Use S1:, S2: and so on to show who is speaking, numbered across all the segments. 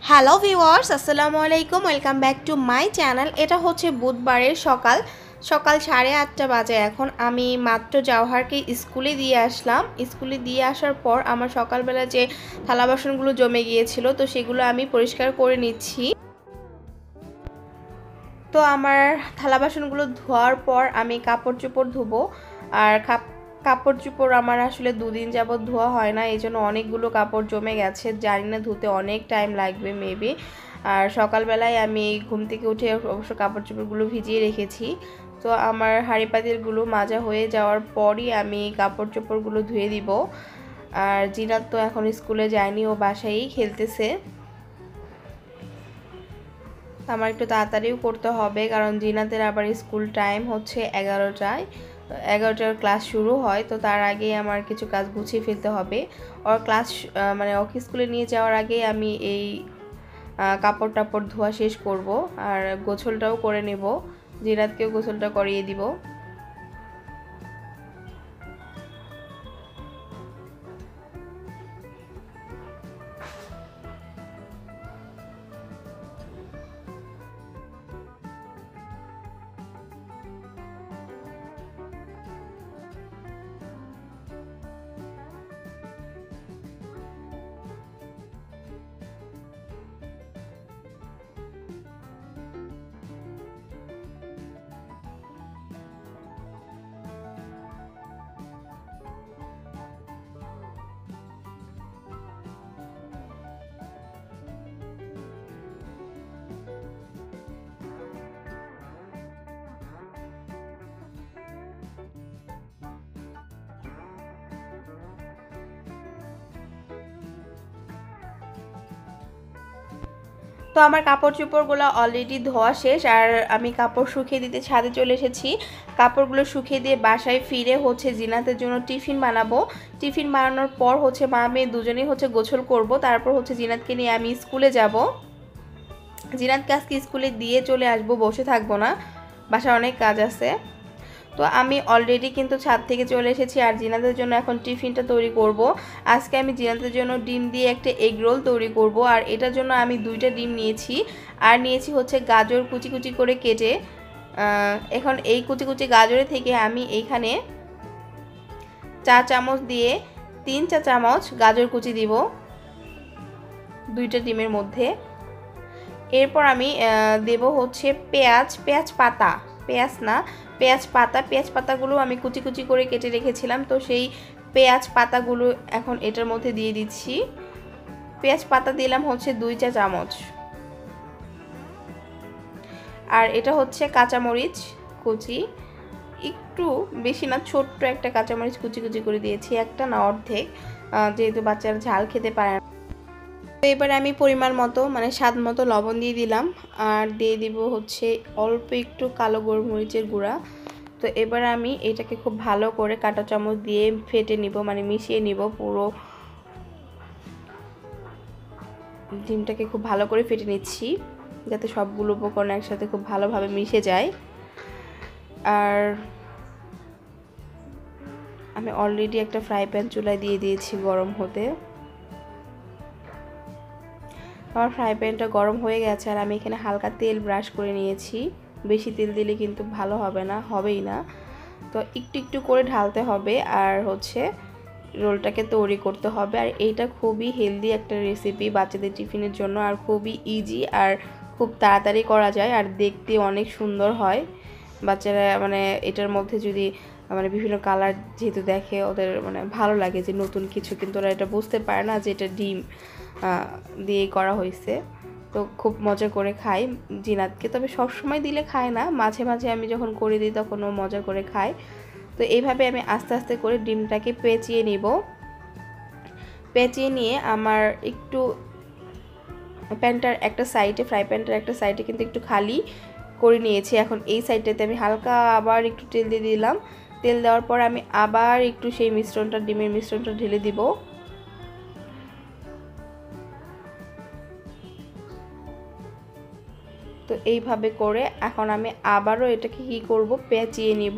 S1: Hello viewers, আসসালামু আলাইকুম। Welcome back to my channel. এটা হচ্ছে বুধবারের সকাল সকাল 8:30 বাজে। এখন আমি মাত্র জাওহারকে স্কুলে দিয়ে আসলাম। স্কুলে দিয়ে আসার পর আমার সকালবেলা যে থালা বাসনগুলো জমে গিয়েছিল, তো সেগুলো আমি পরিষ্কার করে নিচ্ছি। তো আমার থালা বাসনগুলো ধোয়ার পর আমি কাপড় চোপড় ধুবো। আর কাপড় চোপড় আমার আসলে 2 দিন যাবৎ ধোয়া হয় না, এই জন্য অনেকগুলো কাপড় জমে গেছে, জানি না ধুতে অনেক টাইম লাগবে মেবি। আর সকালবেলায় আমি ঘুম থেকে উঠে অবশ্য কাপড় চোপড়গুলো ভিজিয়ে রেখেছি। তো আমার হাঁড়ি পাতিলগুলো মাজা হয়ে যাওয়ার পরই আমি কাপড় চোপড়গুলো ধুয়ে দিব। আর জিনাত তো এখন স্কুলে যায়নি, ও বাসায়ই খেলতেছে। আমার একটু তাড়াতাড়িও করতে হবে, কারণ জিনাতের আবার স্কুল টাইম হচ্ছে 11টায়। 11টার ক্লাস শুরু হয়, তো তার আগেই আমার কিছু কাজ গুছিয়ে ফেলতে হবে। ওর ক্লাস মানে ওকে স্কুলে নিয়ে যাওয়ার আগেই আমি এই কাপড় টাপড় ধোয়া শেষ করব। আর গোসলটাও করে নেব, জিনাতকেও গোসলটা করিয়ে দিব। তো আমার কাপড় চোপড়গুলো অলরেডি ধোয়া শেষ, আর আমি কাপড় শুকিয়ে দিতে ছাদে চলে এসেছি। কাপড়গুলো শুকিয়ে দিয়ে বাসায় ফিরে হচ্ছে জিনাতের জন্য টিফিন বানাবো। টিফিন বানানোর পর হচ্ছে মা মেয়ে দুজনেই হচ্ছে গোসল করব, তারপর হচ্ছে জিনাতকে নিয়ে আমি স্কুলে যাব। জিনাতকে আজকে স্কুলে দিয়ে চলে আসব, বসে থাকবো না, বাসায় অনেক কাজ আছে। তো আমি অলরেডি কিন্তু ছাদ থেকে চলে এসেছি, আর জিনাতের জন্য এখন টিফিনটা তৈরি করব। আজকে আমি জিনাতের জন্য ডিম দিয়ে একটা এগ রোল তৈরি করব, আর এটার জন্য আমি 2টা ডিম নিয়েছি। আর নিয়েছি হচ্ছে গাজর কুচি কুচি করে কেটে। এখন এই কুচি কুচি গাজরে থেকে আমি এইখানে 4 চামচ দিয়ে 3 চা চামচ গাজর কুচি দিব 2টা ডিমের মধ্যে। এরপর আমি দেব হচ্ছে পেঁয়াজ পাতা, পেঁয়াজ না, পেঁয়াজ পাতাগুলো আমি কুচি কুচি করে কেটে রেখেছিলাম, তো সেই পেঁয়াজ পাতাগুলো এখন এটার মধ্যে দিয়ে দিচ্ছি। পেঁয়াজ পাতা দিলাম হচ্ছে 2 চা চামচ। আর এটা হচ্ছে কাঁচামরিচ কুচি, একটু বেশি না, ছোট্ট একটা কাঁচামরিচ কুচি কুচি করে দিয়েছি, একটা না অর্ধেক, যেহেতু বাচ্চারা ঝাল খেতে পারে না। তো এবারে আমি পরিমাণ মতো মানে স্বাদ মতো লবণ দিয়ে দিলাম, আর দিয়ে দিব হচ্ছে অল্প একটু কালো গোলমরিচের গুঁড়া। তো এবার আমি এটাকে খুব ভালো করে কাঁটা চামচ দিয়ে ফেটে নিব, মানে মিশিয়ে নিব। পুরো ডিমটাকে খুব ভালো করে ফেটে নিচ্ছি, যাতে সবগুলো উপকরণ একসাথে খুব ভালোভাবে মিশে যায়। আর আমি অলরেডি একটা ফ্রাই প্যান চুলায় দিয়ে দিয়েছি গরম হতে। আমার ফ্রাই প্যানটা গরম হয়ে গেছে, আর আমি এখানে হালকা তেল ব্রাশ করে নিয়েছি। বেশি তেল দিলে কিন্তু ভালো হবে না, হবেই না। তো একটু একটু করে ঢালতে হবে, আর হচ্ছে রোলটাকে তৈরি করতে হবে। আর এইটা খুবই হেলদি একটা রেসিপি বাচ্চাদের টিফিনের জন্য, আর খুবই ইজি, আর খুব তাড়াতাড়ি করা যায়, আর দেখতে অনেক সুন্দর হয়। বাচ্চারা মানে এটার মধ্যে যদি মানে বিভিন্ন কালার যেহেতু দেখে, ওদের মানে ভালো লাগে যে নতুন কিছু, কিন্তু ওরা এটা বুঝতে পারে না যে এটা ডিম দিয়ে করা হয়েছে। তো খুব মজা করে খাই জিনাতকে, তবে সবসময় দিলে খায় না, মাঝে মাঝে আমি যখন করে দিই তখন ও মজা করে খায়। তো এইভাবে আমি আস্তে আস্তে করে ডিমটাকে পেঁচিয়ে নিব। পেঁচিয়ে নিয়ে আমার একটু প্যানটার একটা সাইডে, ফ্রাই প্যানটার একটা সাইডে কিন্তু একটু খালি করে নিয়েছি। এখন এই সাইডটাতে আমি হালকা আবার একটু তেল দিয়ে দিলাম। তেল দেওয়ার পর আমি আবার একটু সেই মিশ্রণটা, ডিমের মিশ্রণটা ঢেলে দিব। তো এইভাবে করে এখন আমি আবারও এটাকে কি করব, পেঁচিয়ে নিব।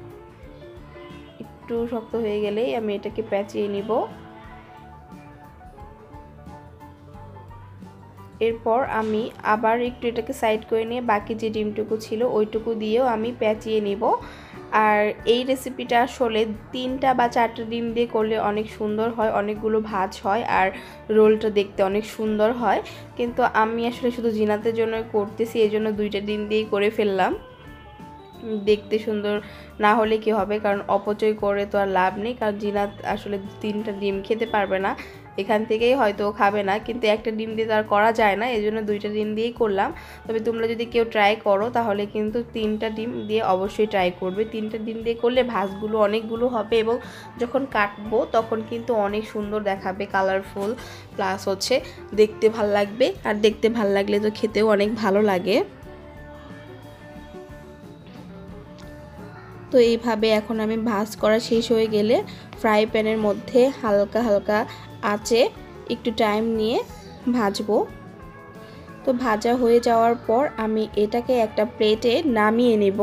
S1: একটু শক্ত হয়ে গেলেই আমি এটাকে পেঁচিয়ে নিব। এরপর আমি আবার একটু এটাকে সাইড করে নিয়ে বাকি যে ডিমটুকু ছিল ওইটুকু দিয়েও আমি পেঁচিয়ে নিব। আর এই রেসিপিটা আসলে 3টা বা 4টা ডিম দিয়ে করলে অনেক সুন্দর হয়, অনেকগুলো ভাঁজ হয় আর রোলটা দেখতে অনেক সুন্দর হয়। কিন্তু আমি আসলে শুধু জিনাতের জন্য করতেছি, এই জন্য 2টা ডিম দিয়েই করে ফেললাম। দেখতে সুন্দর না হলে কি হবে, কারণ অপচয় করে তো আর লাভ নেই, কারণ জিনাত আসলে 3টা ডিম খেতে পারবে না, এখান থেকেই হয়তো খাবে না, কিন্তু একটা ডিম দিয়ে তো আর করা যায় না, এই জন্য 2টা ডিম দিয়েই করলাম। তবে তোমরা যদি কেউ ট্রাই করো তাহলে কিন্তু 3টা ডিম দিয়ে অবশ্যই ট্রাই করবে। 3টা ডিম দিয়ে করলে ভাঁজগুলো অনেকগুলো হবে এবং যখন কাটবো তখন কিন্তু অনেক সুন্দর দেখাবে, কালারফুল, প্লাস হচ্ছে দেখতে ভাল লাগবে, আর দেখতে ভাল লাগলে তো খেতেও অনেক ভালো লাগে। তো এইভাবে এখন আমি ভাজ করা শেষ হয়ে গেলে ফ্রাই প্যানের মধ্যে হালকা হালকা আঁচে একটু টাইম নিয়ে ভাজবো। তো ভাজা হয়ে যাওয়ার পর আমি এটাকে একটা প্লেটে নামিয়ে নেব।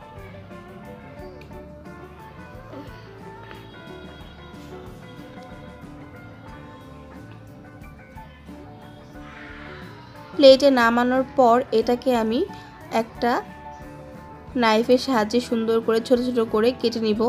S1: প্লেটে নামানোর পর এটাকে আমি একটা নাইফের সাহায্যে সুন্দর করে ছোট ছোট করে কেটে নিব।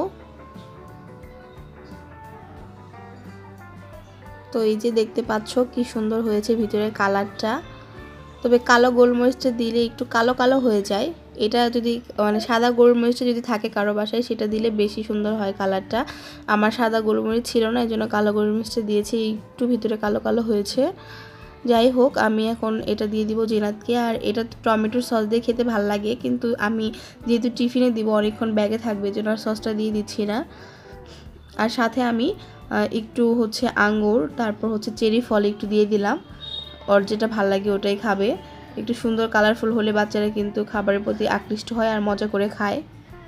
S1: তো এই যে দেখতে পাচ্ছ কি সুন্দর হয়েছে ভিতরের কালারটা। তবে কালো গোলমরিচটা দিলে একটু কালো কালো হয়ে যায়, এটা যদি মানে সাদা গোলমরিচটা যদি থাকে কারো বাসায় সেটা দিলে বেশি সুন্দর হয় কালারটা। আমার সাদা গোলমরিচ ছিল না, এই জন্য কালো গোলমরিচটা দিয়েছি, একটু ভিতরে কালো কালো হয়েছে। যাই হোক, আমি এখন এটা দিয়ে দিব জিনাতকে। আর এটা টমেটোর সস দিয়ে খেতে ভালো লাগে, কিন্তু আমি যেহেতু টিফিনে দিব অনেকক্ষণ ব্যাগে থাকবে, এই জন্য সসটা দিয়ে দিচ্ছি না। আর সাথে আমি একটু হচ্ছে আঙ্গুর, তারপর হচ্ছে চেরি ফল একটু দিয়ে দিলাম, ওর যেটা ভালো লাগে ওটাই খাবে। একটু সুন্দর কালারফুল হলে বাচ্চারা কিন্তু খাবারের প্রতি আকৃষ্ট হয় আর মজা করে খায়।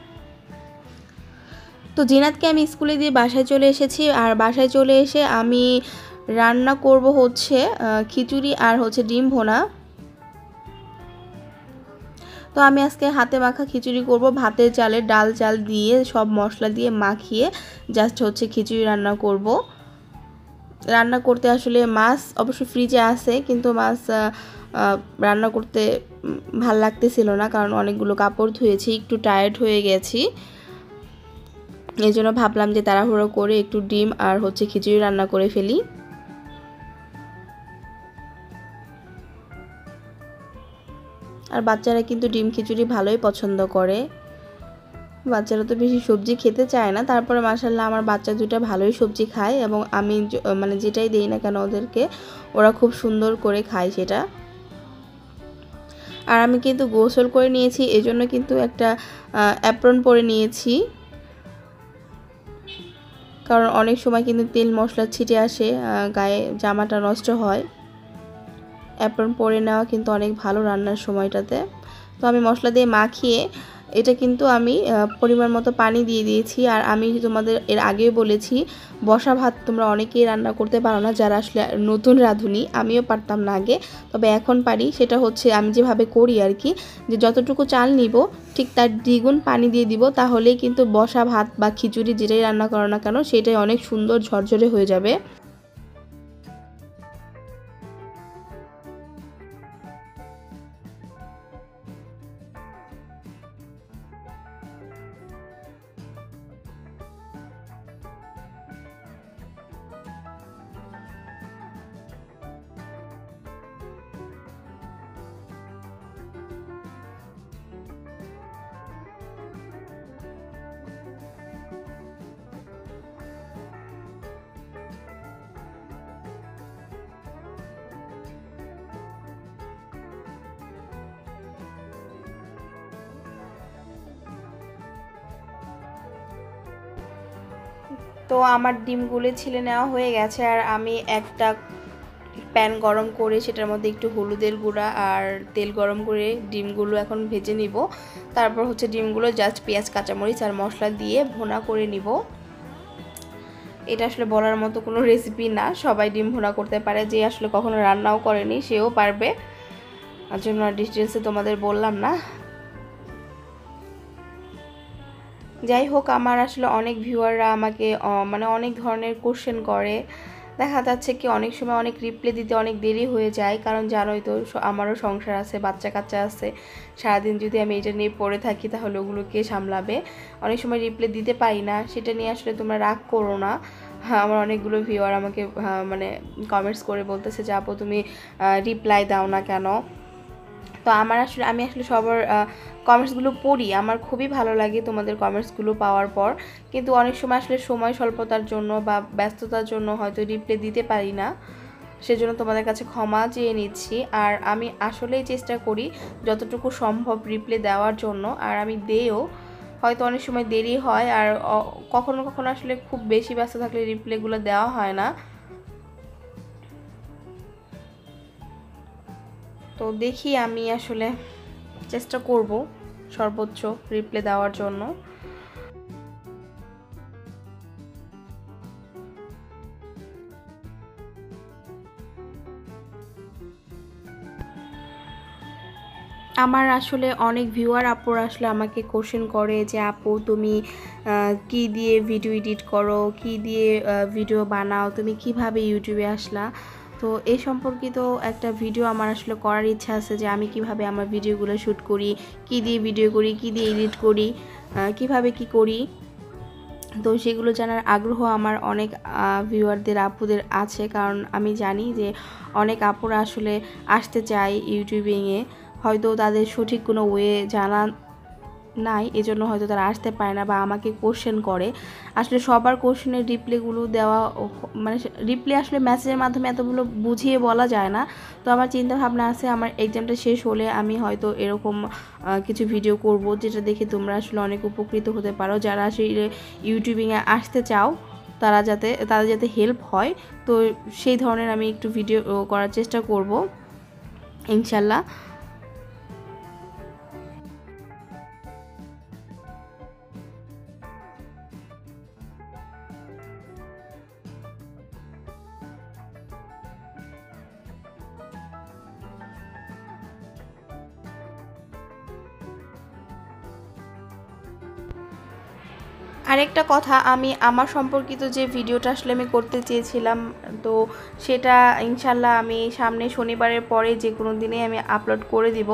S1: তো জিনাতকে আমি স্কুলে দিয়ে বাসায় চলে এসেছি, আর বাসায় চলে এসে আমি রান্না করব হচ্ছে খিচুড়ি আর হচ্ছে ডিম ভোনা। তো আমি আজকে হাতে মাখা খিচুড়ি করব, ভাতের চালে ডাল চাল দিয়ে সব মশলা দিয়ে মাখিয়ে জাস্ট হচ্ছে খিচুড়ি রান্না করব। রান্না করতে আসলে মাছ অবশ্য ফ্রিজে আছে, কিন্তু মাছ রান্না করতে ভাল লাগতেছিল না, কারণ অনেকগুলো কাপড় ধুয়েছি, একটু টায়ার্ড হয়ে গেছি। এই জন্য ভাবলাম যে তাড়াহুড়ো করে একটু ডিম আর হচ্ছে খিচুড়ি রান্না করে ফেলি। আর বাচ্চারা কিন্তু ডিম খিচুড়ি ভালোই পছন্দ করে, বাচ্চারা তো বেশি সবজি খেতে চায় না, তারপরে মাশাআল্লাহ আমার বাচ্চা দুটো ভালোই সবজি খায়, এবং আমি মানে যেটাই দেই না কেন ওদেরকে ওরা খুব সুন্দর করে খায় সেটা। আর আমি কিন্তু গোসল করে নিয়েছি, এজন্য কিন্তু একটা অ্যাপ্রন পরে নিয়েছি, কারণ অনেক সময় কিন্তু তেল মশলা ছিটে আসে গায়ে, জামাটা নষ্ট হয়। অ্যাপ্রন পরে নেওয়া কিন্তু অনেক ভালো রান্নার সময়টাতে। তো আমি মশলা দিয়ে মাখিয়ে এটা কিন্তু আমি পরিমাণ মতো পানি দিয়ে দিয়েছি। আর আমি তোমাদের এর আগেও বলেছি, বসা ভাত তোমরা অনেকেই রান্না করতে পারো না, যারা আসলে নতুন রাঁধুনি, আমিও পারতাম না আগে, তবে এখন পারি। সেটা হচ্ছে আমি যেভাবে করি আর কি, যে যতটুকু চাল নিব ঠিক তার দ্বিগুণ পানি দিয়ে দিব, তাহলেই কিন্তু বসা ভাত বা খিচুড়ি যেটাই রান্না করো না কেন সেটাই অনেক সুন্দর ঝরঝরে হয়ে যাবে। তো আমার ডিমগুলো ছিলে নেওয়া হয়ে গেছে, আর আমি একটা প্যান গরম করে সেটার মধ্যে একটু হলুদের গুঁড়া আর তেল গরম করে ডিমগুলো এখন ভেজে নিব। তারপর হচ্ছে ডিমগুলো জাস্ট পেঁয়াজ কাঁচামরিচ আর মশলা দিয়ে ভুনা করে নিব। এটা আসলে বলার মতো কোনো রেসিপি না, সবাই ডিম ভুনা করতে পারে, যে আসলে কখনো রান্নাও করেনি সেও পারবে, তার জন্য ডিটেলসে তোমাদের বললাম না। যাই হোক, আমার আসলে অনেক ভিউয়াররা আমাকে মানে অনেক ধরনের কোশ্চেন করে দেখা যাচ্ছে কি অনেক সময় অনেক রিপ্লাই দিতে অনেক দেরি হয়ে যায়, কারণ জানোই তো আমারও সংসার আছে, বাচ্চা কাচ্চা আছে। সারাদিন যদি আমি এটা নিয়ে পড়ে থাকি তাহলে ওগুলো কে সামলাবে। অনেক সময় রিপ্লাই দিতে পারি না, সেটা নিয়ে আসলে তোমরা রাগ করো না। হ্যাঁ, আমার অনেকগুলো ভিউয়ার আমাকে মানে কমেন্টস করে বলতেছে যে আপু তুমি রিপ্লাই দাও না কেন। তো আমি আসলে সবার কমেন্টসগুলো পড়ি, আমার খুবই ভালো লাগে তোমাদের কমেন্টসগুলো পাওয়ার পর। কিন্তু অনেক সময় আসলে সময় স্বল্পতার জন্য বা ব্যস্ততার জন্য হয়তো রিপ্লাই দিতে পারি না, সেজন্য তোমাদের কাছে ক্ষমা চেয়ে নিচ্ছি। আর আমি আসলেই চেষ্টা করি যতটুকু সম্ভব রিপ্লাই দেওয়ার জন্য, আর আমি দেও। হয়তো অনেক সময় দেরি হয়, আর কখনো কখনো আসলে খুব বেশি ব্যস্ত থাকলে রিপ্লাইগুলো দেওয়া হয় না। তো দেখি, আমি আসলে চেষ্টা করব সর্বোচ্চ রিপ্লাই দেওয়ার জন্য। আমার আসলে অনেক ভিউয়ার আপুরা আসলে আমাকে কোশ্চেন করে যে আপু তুমি কি দিয়ে ভিডিও এডিট করো, কি দিয়ে ভিডিও বানাও, তুমি কিভাবে ইউটিউবে আসলা। তো এই সম্পর্কিত একটা ভিডিও আমার আসলে করার ইচ্ছা আছে, যে আমি কিভাবে আমার ভিডিওগুলো শ্যুট করি, কি দিয়ে ভিডিও করি, কি দিয়ে এডিট করি, কিভাবে কি করি। তো সেগুলো জানার আগ্রহ আমার অনেক ভিউয়ারদের আপুদের আছে, কারণ আমি জানি যে অনেক আপুরা আসলে আসতে চায় ইউটিউবিংয়ে, হয়তো তাদের সঠিক কোনো ওয়ে জানা নাই, এজন্য হয়তো তারা আসতে পারে না বা আমাকে কোশ্চেন করে। আসলে সবার কোশ্চেনের রিপ্লাইগুলো দেওয়া, মানে রিপ্লাই আসলে মেসেজের মাধ্যমে এতগুলো বুঝিয়ে বলা যায় না। তো আমার চিন্তা ভাবনা আছে আমার এক্সামটা শেষ হলে আমি হয়তো এরকম কিছু ভিডিও করব, যেটা দেখে তোমরা আসলে অনেক উপকৃত হতে পারো। যারা আসলে ইউটিউবিংয়ে আসতে চাও তাদের যাতে হেল্প হয়, তো সেই ধরনের আমি একটু ভিডিও করার চেষ্টা করব ইনশাল্লাহ। আরেকটা কথা, আমি আমার সম্পর্কিত যে ভিডিওটা আসলে আমি করতে চেয়েছিলাম, তো সেটা ইনশাল্লাহ আমি সামনে শনিবারের পরে যে কোনো দিনে আমি আপলোড করে দিব।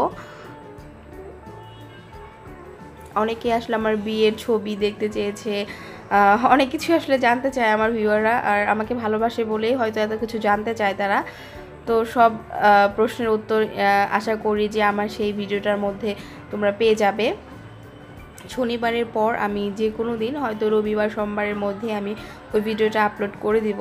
S1: অনেকে আসলে আমার বিয়ের ছবি দেখতে চেয়েছে, অনেক কিছু আসলে জানতে চায় আমার ভিউয়াররা, আর আমাকে ভালোবাসে বলেই হয়তো এত কিছু জানতে চায় তারা। তো সব প্রশ্নের উত্তর আশা করি যে আমার সেই ভিডিওটার মধ্যে তোমরা পেয়ে যাবে। শনিবারের পর আমি যে কোনো দিন, হয়তো রবিবার সোমবারের মধ্যে আমি ওই ভিডিওটা আপলোড করে দিব।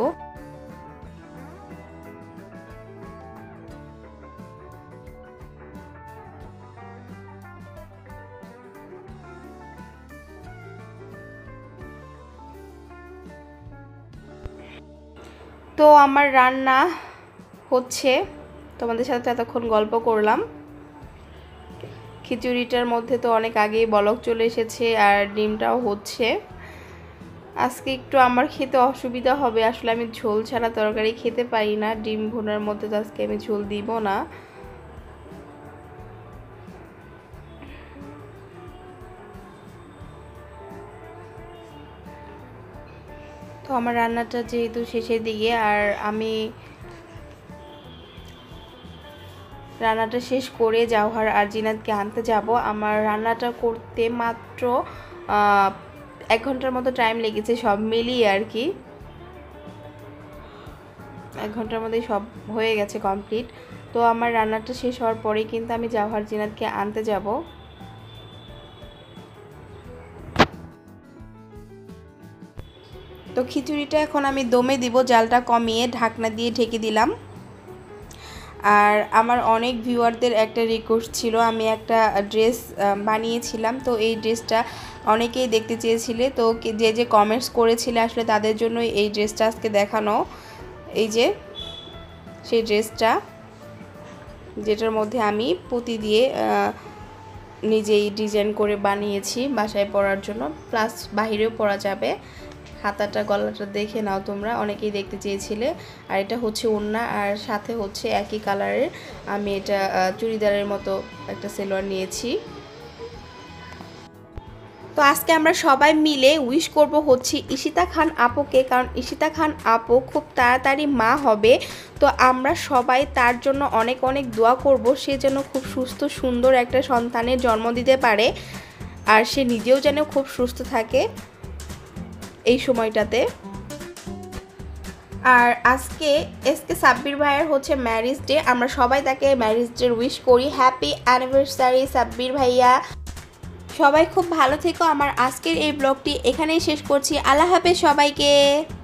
S1: তো আমার রান্না হচ্ছে, তোমাদের সাথে এতক্ষণ গল্প করলাম। খিচুড়িটার মধ্যে তো অনেক আগেই বলক চলে এসেছে, আর ডিমটাও হচ্ছে। আজকে একটু আমার খেতে অসুবিধা হবে, আসলে আমি ঝোল ছাড়া তরকারি খেতে পারি না। ডিম ভুনার মধ্যে তো আজকে আমি ঝোল দিব না। তো আমার রান্নাটা যেহেতু শেষের দিকে, আর আমি রান্নাটা শেষ করে জাওহার আর জিনাতকে আনতে যাব। আমার রান্নাটা করতে মাত্র 1 ঘন্টার মতো টাইম লেগেছে, সব মিলিয়ে আর কি। 1 ঘন্টার মধ্যেই সব হয়ে গেছে কমপ্লিট। তো আমার রান্নাটা শেষ হওয়ার পরেই কিন্তু আমি জাওহার জিনাতকে আনতে যাব। তো খিচুড়িটা এখন আমি দমে দিব, জালটা কমিয়ে ঢাকনা দিয়ে ঢেকে দিলাম। আর আমার অনেক ভিউয়ারদের একটা রিকোয়েস্ট ছিল, আমি একটা ড্রেস বানিয়েছিলাম, তো এই ড্রেসটা অনেকেই দেখতে চেয়েছিলে। তো যে যে কমেন্টস করেছিলে আসলে তাদের জন্য এই ড্রেসটা আজকে দেখানো। এই যে সেই ড্রেসটা, যেটার মধ্যে আমি পুঁতি দিয়ে নিজেই ডিজাইন করে বানিয়েছি বাসায় পরার জন্য, প্লাস বাহিরেও পরা যাবে। হাতাটা গলাটা দেখে নাও তোমরা, অনেকেই দেখতে চেয়েছিলে। আর এটা হচ্ছে ওড়না, আর সাথে হচ্ছে একই কালারের আমি এটা চুড়িদারের মতো একটা সেলোয়ার নিয়েছি। তো আজকে আমরা সবাই মিলে উইশ করব হচ্ছে ঈশিতা খান আপুকে, কারণ ঈশিতা খান আপু খুব তাড়াতাড়ি মা হবে। তো আমরা সবাই তার জন্য অনেক অনেক দোয়া করব, সে যেন খুব সুস্থ সুন্দর একটা সন্তানের জন্ম দিতে পারে, আর সে নিজেও যেন খুব সুস্থ থাকে এই সময়টাতে। আর আজকে সাব্বির ভাইয়ের হচ্ছে ম্যারেজ ডে, আমরা সবাই তাকে ম্যারেজ ডে উইশ করি। হ্যাপি অ্যানিভার্সারি সাব্বির ভাইয়া, সবাই খুব ভালো থেকো। আমার আজকের এই ব্লগটি এখানেই শেষ করছি। আল্লাহ হাফেজ সবাইকে।